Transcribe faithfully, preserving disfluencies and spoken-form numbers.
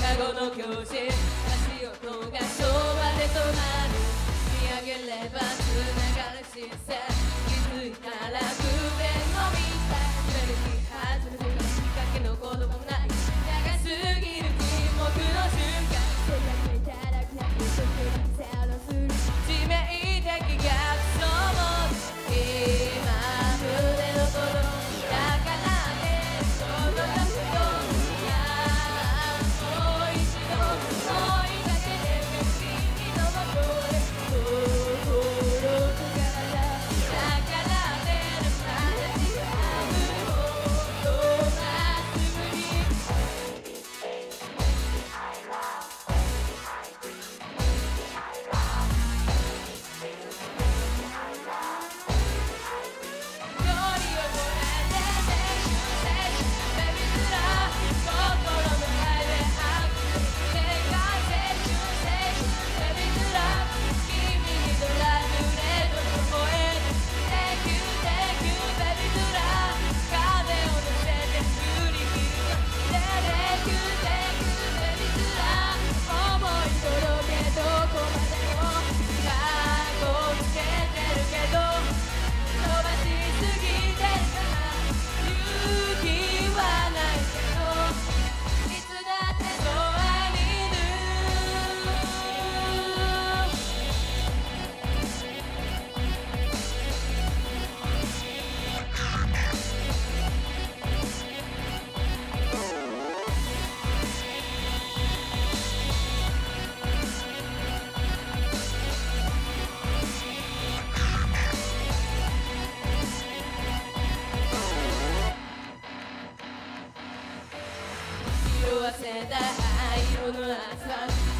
カゴの教師足音が昭和で止まる見上げればつながる視線気づいたら不便のみたい滑り始めてから仕掛けの子供もない長すぎる沈黙の瞬間世界にいたらくなくそこにセロする致命的逆走も今胸の鼓動だからねその角度いやもう一度思いだけで君のもとで心と体だからね話が合うほどまっすぐに色あせた灰色の朝